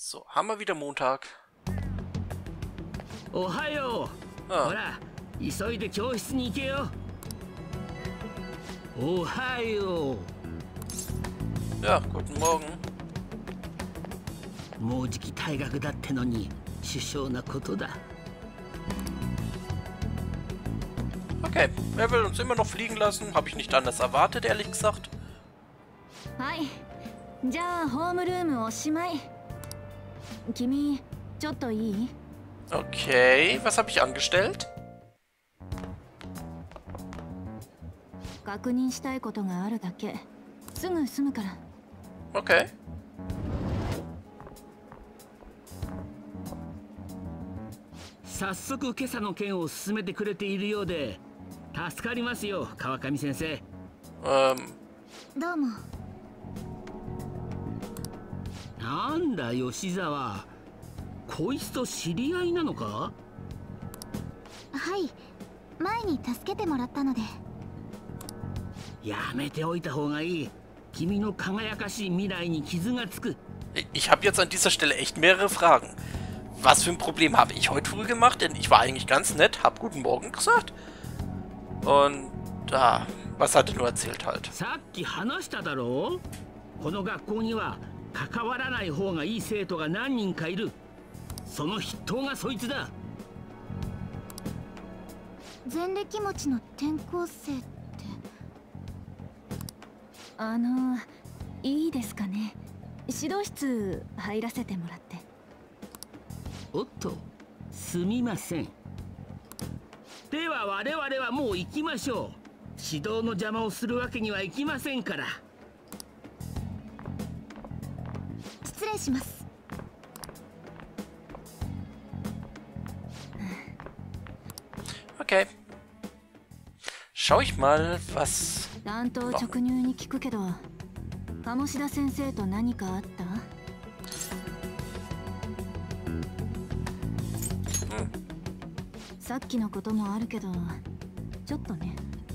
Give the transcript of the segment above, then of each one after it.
So, haben wir wieder Montag. Ohayo! Hora, isoide kyoushitsu ni ike yo. Ohayo! Ja, guten Morgen. もうじき退学だってのに殊勝なことだ。 Okay, er will uns immer noch fliegen lassen. Habe ich nicht anders erwartet, ehrlich gesagt. はい。じゃあホームルームおしまい。君、ちょっといい？ Okay, was habe ich angestellt? 確認したいことがあるだけ。すぐ済むから。 Okay. 早速今朝の件を進めてくれているようで助かりますよ、川上先生。 どうも。 なんだ吉沢、こいつと知り合いなのか？ はい、前に助けてもらったので。 やめておいた方がいい。君の輝かしい未来に傷がつく。 Ich habe jetzt an dieser Stelle echt mehrere Fragen. Was für ein Problem habe ich heute früh gemacht? Denn ich war eigentlich ganz nett, hab guten Morgen gesagt. Und was hat er nur erzählt halt? さっき話しただろう。この学校には関わらない方がいい生徒が何人かいる。その筆頭がそいつだ。 前歴持ちの転校生っていいですかね。指導室入らせてもらって。 おっと、すみません。では我々はもう行きましょう。指導の邪魔をするわけにはいきませんから。 失礼します。 Okay. Schau ich mal, was... 担当直入に聞くけど、鴨志田先生と何かあった？さっきのこともあるけど、ちょっとね。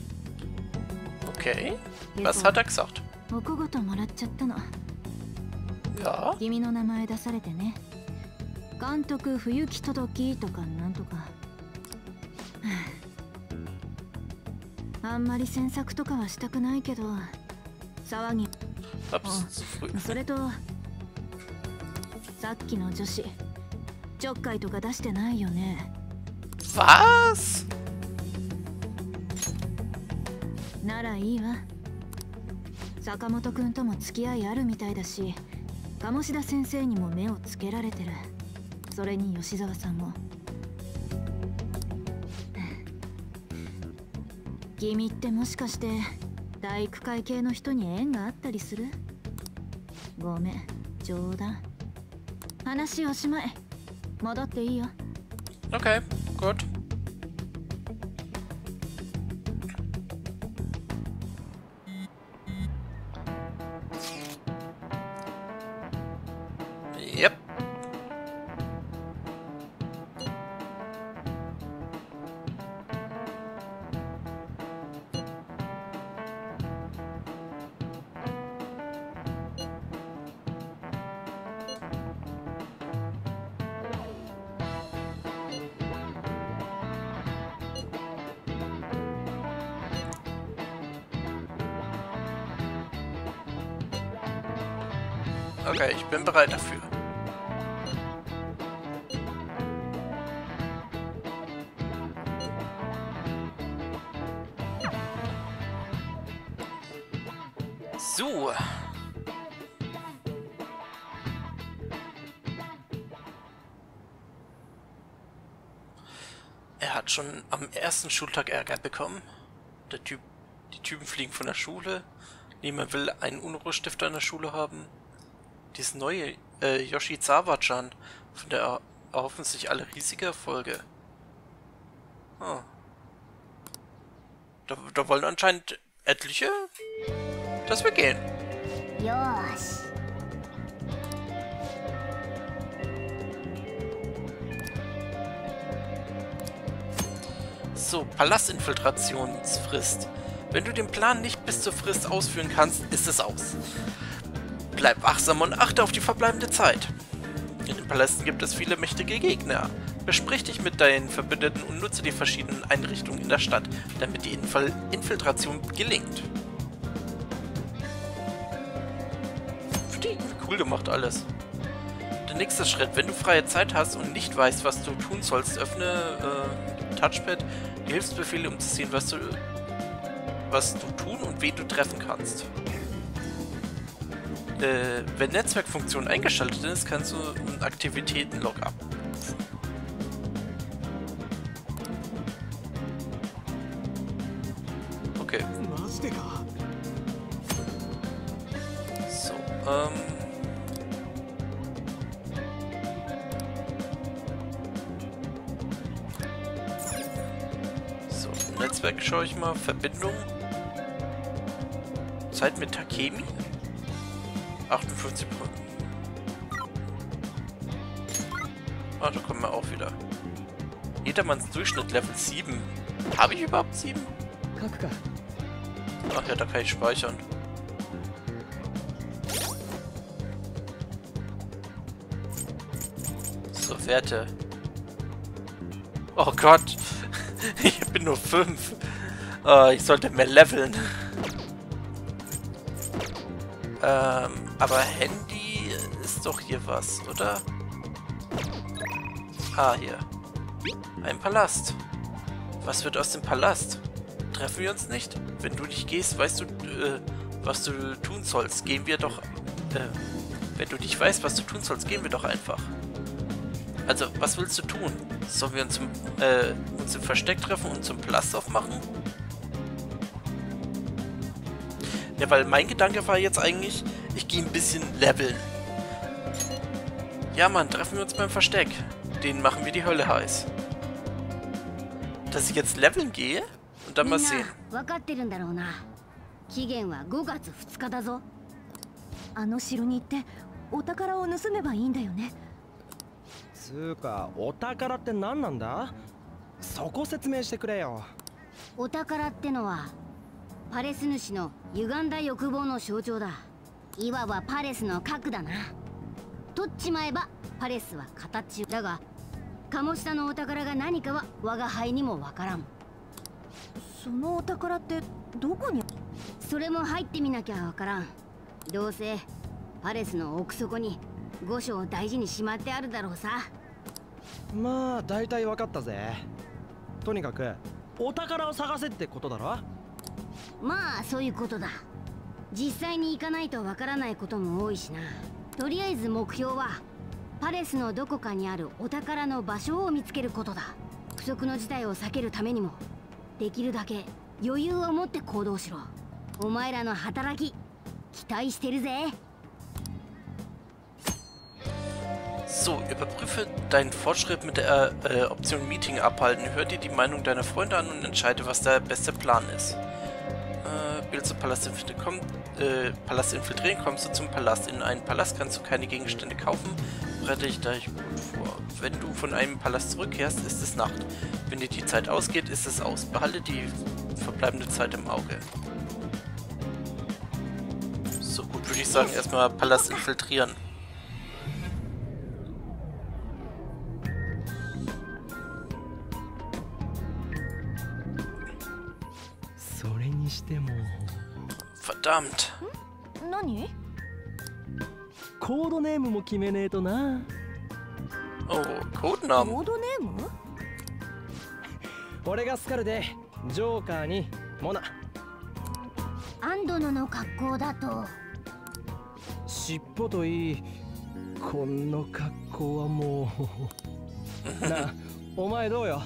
Okay. Was hat er gesagt? お小言もらっちゃったの。 Ja. 君の名前出されてね。監督冬木届とかなんとか。あんまり詮索とかはしたくないけど、騒ぎ。それと、さっきの女子、ちょっかいとか出してないよね。 Was? ならいいわ。坂本くんとも付き合いあるみたいだし、鴨志田先生にも目をつけられてる。それに吉沢さんも。君ってもしかして体育会系の人に縁があったりする？ごめん、冗談。話おしまい。戻っていいよ。 Okay, gut. Yep. Okay, ich bin bereit dafür. So. Er hat schon am ersten Schultag Ärger bekommen. Die Typen fliegen von der Schule. Niemand will einen Unruhestifter in der Schule haben. Dieses neue Yoshizawa-chan, von der erhoffen sich alle riesige Erfolge. Oh. Da wollen anscheinend etliche, dass wir gehen. Josh. So, Palastinfiltrationsfrist. Wenn du den Plan nicht bis zur Frist ausführen kannst, ist es aus. Bleib wachsam und achte auf die verbleibende Zeit. In den Palästen gibt es viele mächtige Gegner. Besprich dich mit deinen Verbündeten und nutze die verschiedenen Einrichtungen in der Stadt, damit die Infiltration gelingt. Cool gemacht alles. Der nächste Schritt, wenn du freie Zeit hast und nicht weißt, was du tun sollst, öffne Touchpad, die Hilfsbefehle, um zu sehen, was du tun und wen du treffen kannst. Wenn Netzwerkfunktion eingeschaltet ist, kannst du einen Aktivitäten-Log abrufen. Okay. So, So, Netzwerk schaue ich mal. Verbindung. Zeit mit Takemi. 58%. Ah, da kommen wir auch wieder. Jedermanns Durchschnitt Level 7. Habe ich überhaupt 7? Ach ja, da kann ich speichern. So, Werte. Oh Gott. Ich bin nur 5. Ich sollte mehr leveln. Aber Handy ist doch hier was, oder? Ah, hier. Ein Palast. Was wird aus dem Palast? Treffen wir uns nicht? Wenn du nicht gehst, weißt du, was du tun sollst. Gehen wir doch... wenn du nicht weißt, was du tun sollst, gehen wir doch einfach. Also, was willst du tun? Sollen wir uns im Versteck treffen und zum Palast aufmachen? Ja, weil mein Gedanke war jetzt eigentlich, ich gehe ein bisschen leveln. Ja, Mann, treffen wir uns beim Versteck. Den machen wir die Hölle heiß. Dass ich jetzt leveln gehe und dann mal sehen. パレス主の歪んだ欲望の象徴だ。いわばパレスの核だな。取っちまえばパレスは形だが、鴨下のお宝が何かは我が輩にもわからん。そのお宝ってどこに？それも入ってみなきゃわからん。どうせパレスの奥底に御所を大事にしまってあるだろうさ。 まあ大体わかったぜ。とにかくお宝を探せってことだろ。 まあそういうことだ。実際に行かないとわからないことも多いしな。とりあえず目標はパレスのどこかにあるお宝の場所を見つけることだ。不測の事態を避けるためにもできるだけ余裕を持って行動しろ。お前らの働き期待してるぜ。 So, überprüfe deinen Fortschritt mit der Option Meeting abhalten. Hör dir die Meinung deiner Freunde an und entscheide, was der beste Plan ist. Bild zum Palast infiltrieren, kommst du zum Palast. In einen Palast kannst du keine Gegenstände kaufen. Bereite dich da gut vor. Wenn du von einem Palast zurückkehrst, ist es Nacht. Wenn dir die Zeit ausgeht, ist es aus. Behalte die verbleibende Zeit im Auge. So gut, würde ich sagen, erstmal Palast infiltrieren. Verdammt. 何？ コードネームも決めねえとな。 Oh, Codenamen. コードネーム？ 俺がスカルで、ジョーカーにモナ。 アンドノの格好だと尻尾といい、この格好はもう。なあ、お前どうよ。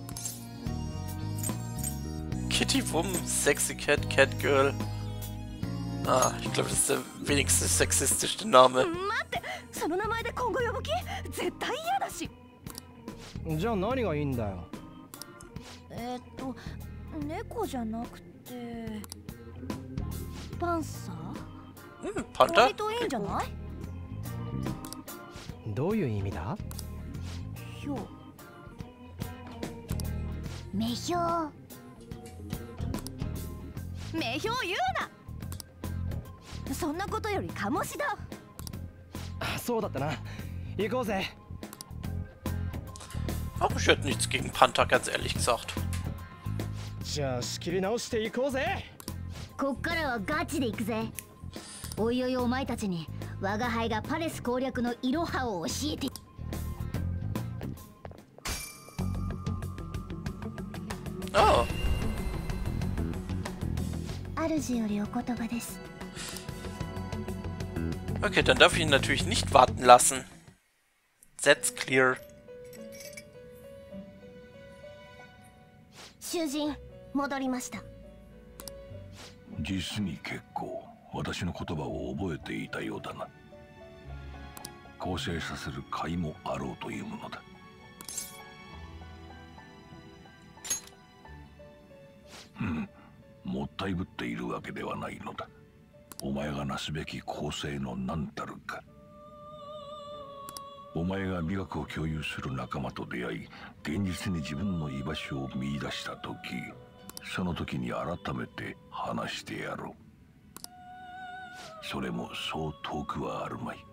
Kitty Wum, Sexy Cat, Cat Girl. Ah, ich glaube, das ist der wenigste sexistischste Name. 待って、その名前で今後呼ぶ気？絶対嫌だし。 じゃあ何がいいんだよ。 猫じゃなくてパンサー？ パンダ？ 割といいんじゃない？ どういう意味だ？ ひょう。 目標。 目標言うな。そんなことより鴨志だ。 そうだったな。 行こうぜ。 Ach, ich hätte nichts gegen Panther, ganz ehrlich gesagt. じゃあ仕切り直して行こうぜ。 こっからはガチで行くぜ。おいおいお前たちに我が輩がパレス攻略のイロハを教えて。 Oh. 主よりお言葉です。 Okay, dann darf ich ihn natürlich nicht warten lassen. That's clear. 囚人、戻りました。 実に結構私の言葉を覚えていたようだな。更生させる甲斐もあろうというものだ。もったいぶっているわけではないのだ。お前がなすべき更生の何たるか。お前が美学を共有する仲間と出会い、現実に自分の居場所を見出した時、その時に改めて話してやろう。それもそう遠くはあるまい。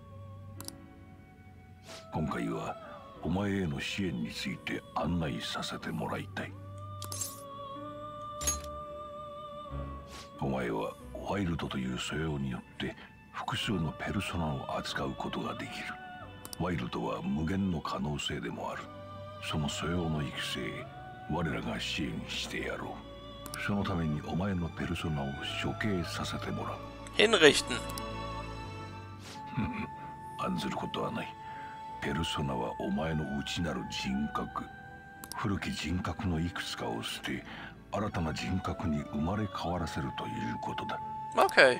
今回はお前への支援について案内させてもらいたい。お前はワイルドという素養によって複数のペルソナを扱うことができる。ワイルドは無限の可能性でもある。その素養の育成、我らが支援してやろう。そのためにお前のペルソナを処刑させてもらう。 Hinrichten. 案ずることはない。ペルソナはお前の内なる人格。古き人格のいくつかを捨て、新たな人格に生まれ変わらせるということだ。 Okay.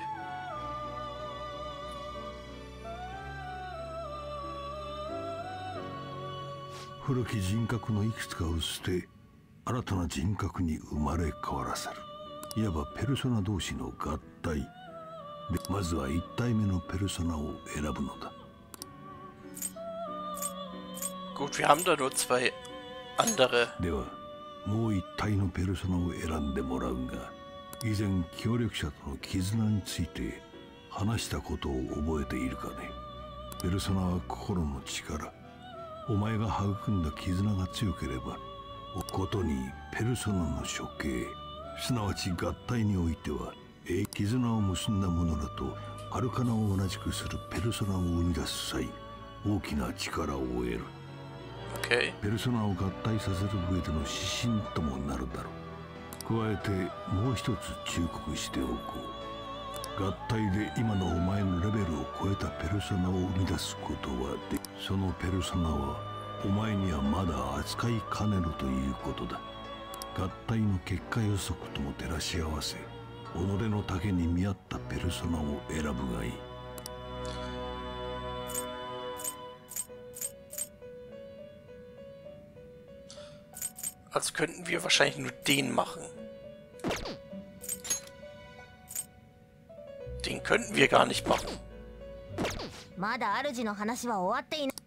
古き人格のいくつかを捨て、新たな人格に生まれ変わらせる。いわばペルソナ同士の合体で、まずは1体目のペルソナを選ぶのだ。 Gut, wir haben da nur zwei andere. ではもう1体のペルソナを選んでもらうが、以前協力者との絆について話したことを覚えているかね。ペルソナは心の力。お前が育んだ絆が強ければ、ことにペルソナの処刑、すなわち合体においては絆を結んだ者らとアルカナを同じくするペルソナを生み出す際、大きな力を得る。 Okay. ペルソナを合体させる上での指針ともなるだろう。加えてもう一つ忠告しておこう。合体で今のお前のレベルを超えたペルソナを生み出すことはで、そのペルソナはお前にはまだ扱いかねるということだ。合体の結果予測とも照らし合わせ、己の丈に見合ったペルソナを選ぶがいい。 Also könnten wir wahrscheinlich nur den machen. Den könnten wir gar nicht machen. まだ主の話は終わっていない。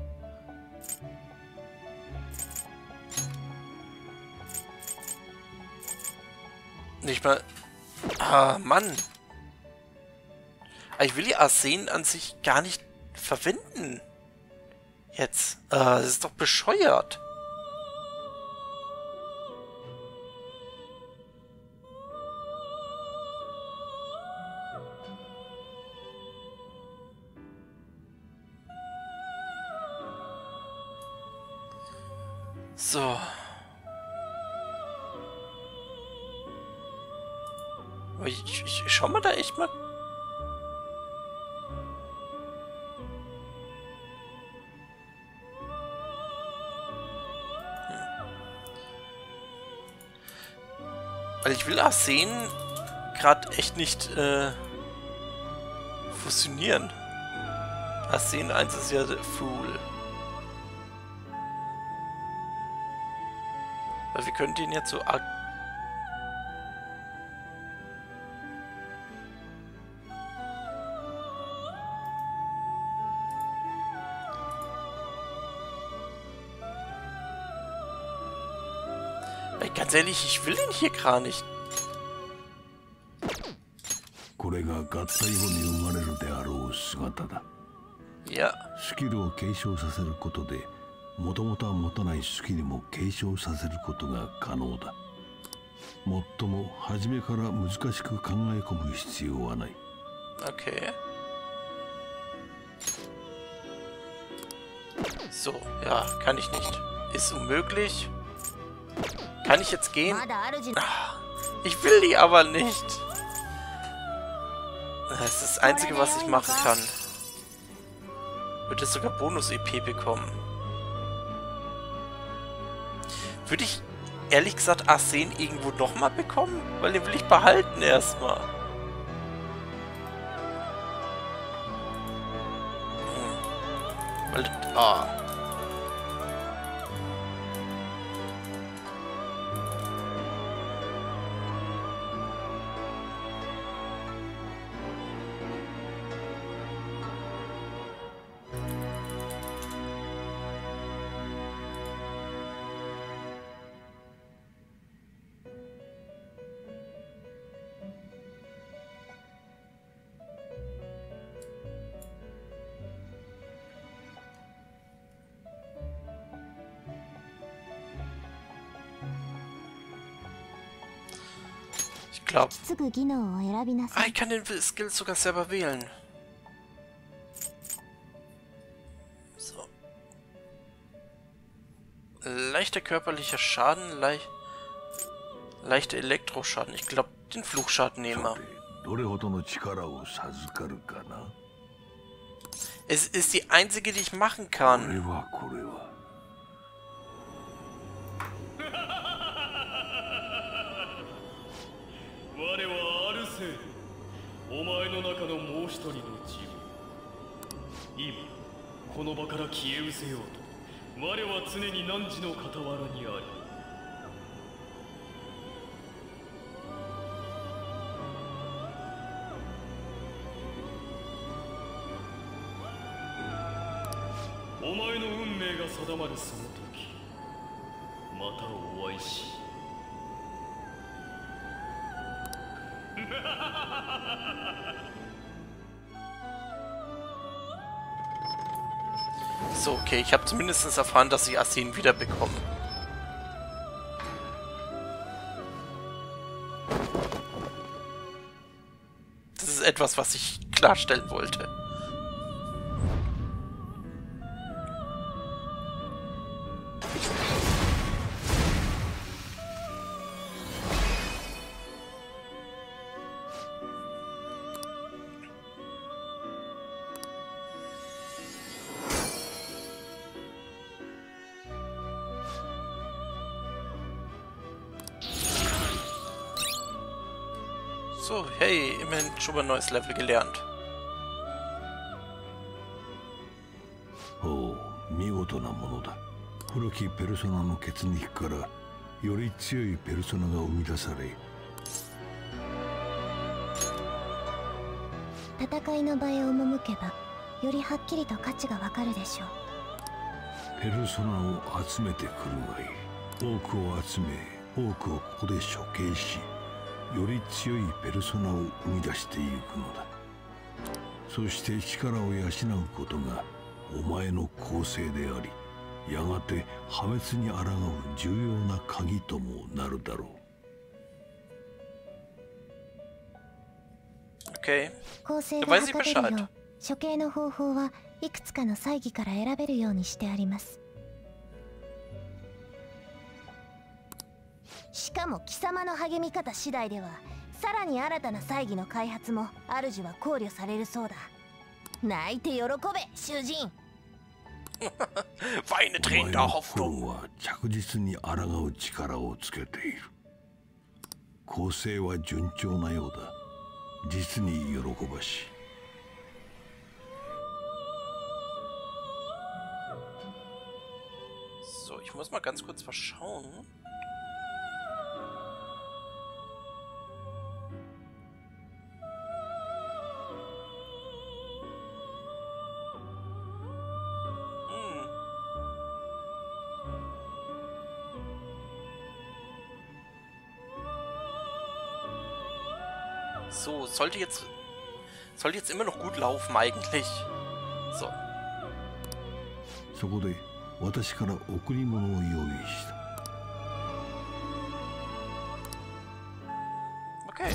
Nicht mal... Ah, Mann. Ich will die Arsen an sich gar nicht verwenden. Jetzt. Das ist doch bescheuert. So. Ich schau mal da echt mal. Weil ich will Arsen gerade echt nicht fusionieren. Arsen 1 ist ja Fool. Weil wir können den jetzt so ganz ehrlich, ich will den hier gar nicht. これが合体後に生まれるであろう姿だ。 Ja. スキルを継承させることでもともとは持たないスキルも継承させることが可能だ。もっとも初めから難しく考え込む必要はない。 Okay. So, ja, kann ich nicht. Ist unmöglich. Kann ich jetzt gehen? まだ主 Ah, ich will die aber nicht. Das ist das Einzige, was ich machen kann. Würde sogar Bonus-EP bekommen. Würde ich, ehrlich gesagt, Arsen irgendwo nochmal bekommen? Weil den will ich behalten erstmal. Weil, ah. Ich glaube. すぐ技能を選びなさ Ah, い。 ich kann den Skill sogar selber wählen. So. Leichter körperlicher Schaden, leichter Elektroschaden. Ich glaube, den Fluchschaden nehmen さ wir. てどれほどの力を授かるかな。 Es ist die einzige, die ich machen これ kann. はこれは。 我はアルセール、お前の中のもう一人の自分。今この場から消え失せようと我は常に汝の傍らにあり。お前の運命が定まるその時、またお会いし。 So, okay, ich habe zumindest erfahren, dass ich Arsen wieder bekomme. Das ist etwas, was ich klarstellen wollte. So, hey, immerhin schon mal ein neues Level gelernt. おう、見事なものだ。古きペルソナの血肉からより強いペルソナが生み出され、 戦いの場へ赴けばよりはっきりと価値がわかるでしょう。 ペルソナを集めてくるがいい。多くを集め、多くをここで処刑し、より強いペルソナを生み出していくのだ。そして力を養うことがお前の構成であり、やがて破滅に抗う重要な鍵ともなるだろう。 Okay. 構成 Da が weiß ich 測れる Bescheid. よう処刑の方法はいくつかの猜疑から選べるようにしてあります。しかも貴様の励み方次第ではさらに新たな猜疑の開発も主は考慮されるそうだ。泣いて喜べ囚人。 Weine お Tränen 前 der の Hoffnung. 心は着実に抗う力をつけている。構成は順調なようだ。実に喜ばしい。 So, ich muss mal ganz kurz was schauen. So, sollte jetzt immer noch gut laufen eigentlich. So. そこで私から贈り物を用意した。 Okay.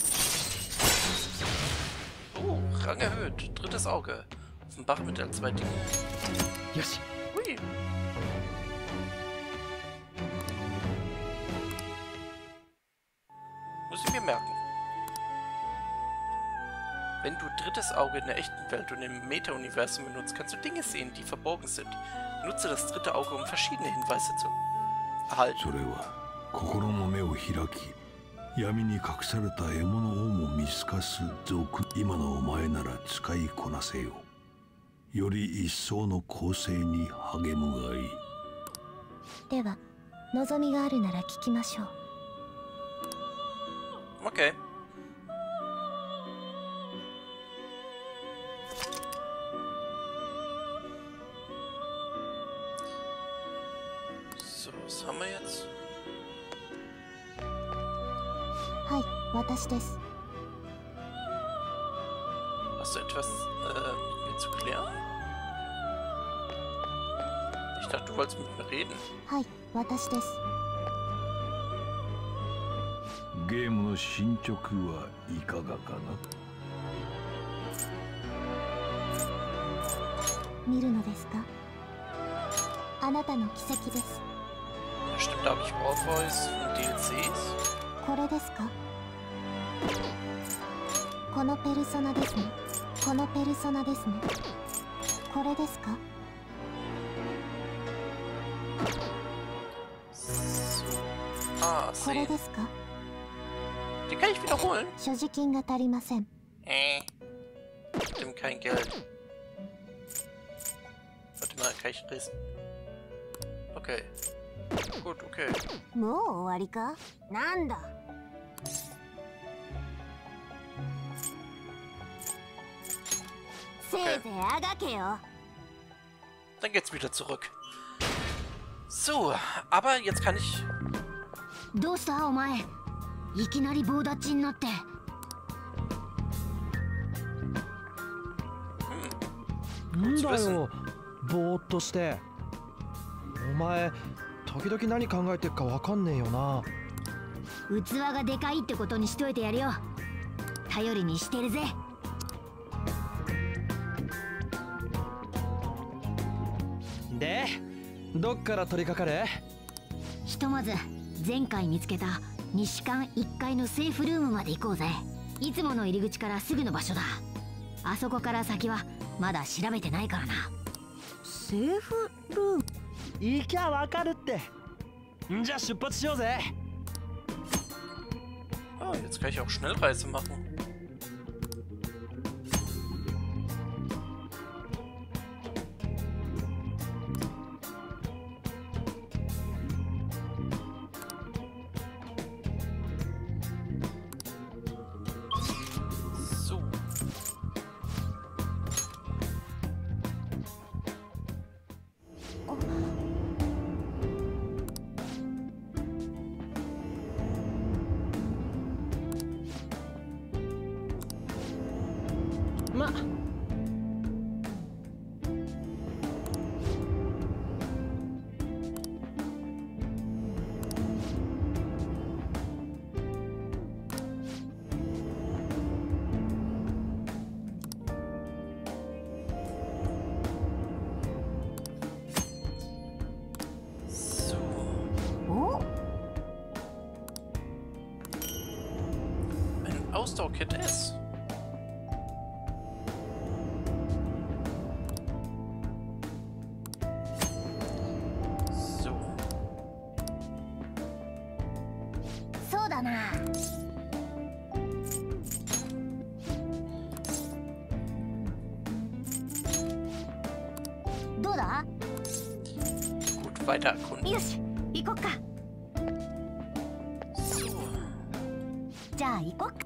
Oh, Rang erhöht. Drittes Auge. Offenbare mit der 2 Dinge. Yoshi. Hui. Muss ich mir merken. Wenn du drittes Auge in der echten Welt und im Meta-Universum benutzt, kannst du Dinge sehen, die verborgen sind. Nutze das dritte Auge, um verschiedene Hinweise zu erhalten. それは心の目を開き、闇に隠された獲物をも見透かす賊。今のお前なら使いこなせよ。より一層の構成に励むがいい。 では望みがあるなら聞きましょう。 Okay. So, was haben wir jetzt? はい、私です。 Hast du etwas mit mir zu klären? Ich dachte, du wolltest mit mir reden. はい、私です。 ゲームの進捗はいかがかな。 見るのですか？あなたの奇跡です。 Stimmt, da habe ich Orpheus und DLCs. これですか？このペルソナですね。このペルソナですね。これですか？ Ah, これ sehen. ですか？ Die kann ich wiederholen. 所持金が足りません。 Stimmt, kein Geld. Warte mal, kann ich lesen? Okay. Gut, okay. もう終わりか？なんだ。せいぜいあがけよ。 Dann geht's wieder zurück. So, aber jetzt kann ich... どうしたお前、いきなり棒立ちになって。 なんだよ、ぼーっとして。お前時々何考えてっかわかんねえよな。 器がでかいってことにしといてやるよ。頼りにしてるぜ。 で、どっから取り掛かる？ ひとまず前回見つけた西館1階のセーフルームまで行こうぜ。いつもの入り口からすぐの場所だ。あそこから先はまだ調べてないからな。 セーフルーム？行きゃわかるって。じゃあ出発しようぜ。 Ah, jetzt kann ich auch Schnellreise machen. So. ま、 So. お？ Ein Ausdauerkit S. So. そうだな。どうだ？ Gut, weiter erkunden. よし、行こっか。 So. じゃあ行こっか。